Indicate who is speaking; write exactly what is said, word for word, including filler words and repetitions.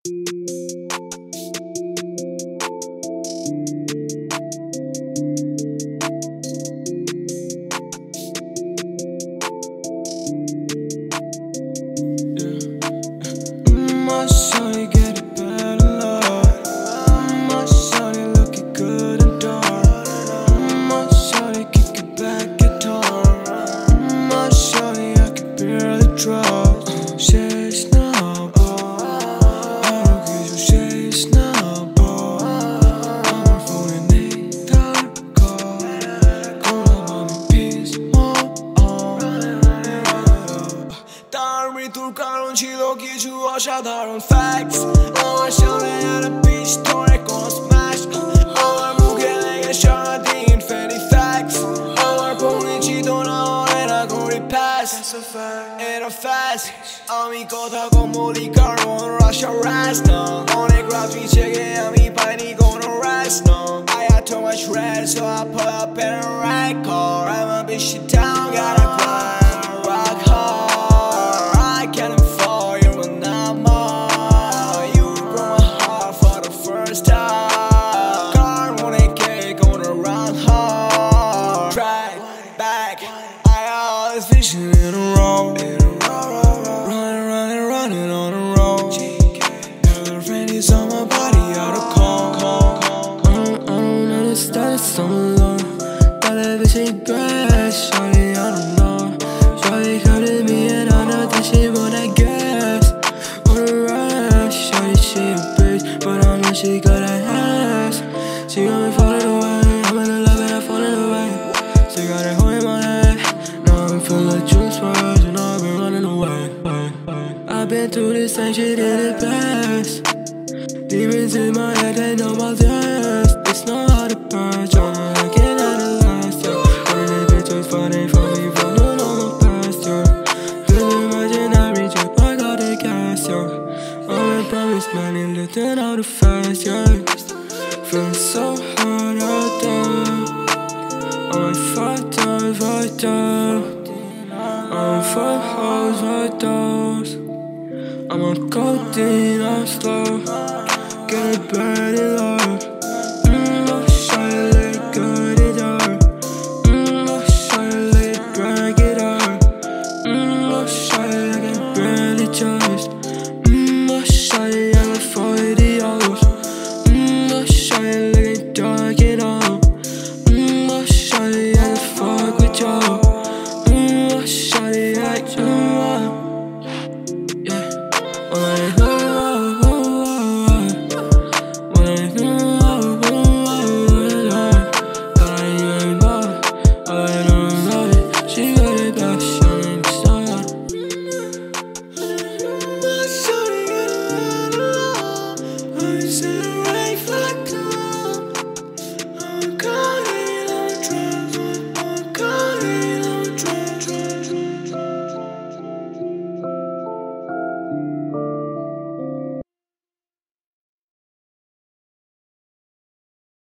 Speaker 1: 어사다른 facts 너와 셔내하는 빛이 통해 건 smash 너와 무게 내게 셔나딘 infinity facts 너와 보내지도 너네라 고리 pass in a fast 아미것하고 머리가 오늘 rush your ass no 오늘 그라피 책에 아미 파이니 gonna rest no I had too much rest so I put up in a record I'm a bitch shit down gotta grind rock hard I can't fall you're my number you broke my heart for the first time car wanna get gonna run hard track back I got all this vision in a row running running running on a road girlfriend is on my body out of cold I don't understand it's so long television grass shawty I don't know shawty come to me and I know that she wanna guess wanna rush shawty she a bitch but I know she got a ass she got me falling away I'm in love and I'm falling away she got a hole in my head now I'm full of juice words and I've been running away I've been through this same shit in the past demons in my head they know my dance it's not hard to purge I can't analyze yo all of these bitches fighting for me running on my past yo feel imaginary trip I got the gas yo I'm a promised man and lifting out the fast yo feeling so hard out there I'm fucked up right there I'm fuck hoes right those I'm on codeine I'm slow get it bad in love Mmm, I'll show you like good it up Mmm, I'll show you like drag it up Mmm, I'll show you like I barely just Mmm, I'll show you like forty hours Mmm, I'll show you like I dark it up Mmm, I'll show you like I fuck with you Mmm, I'll show you like you yeah oh, I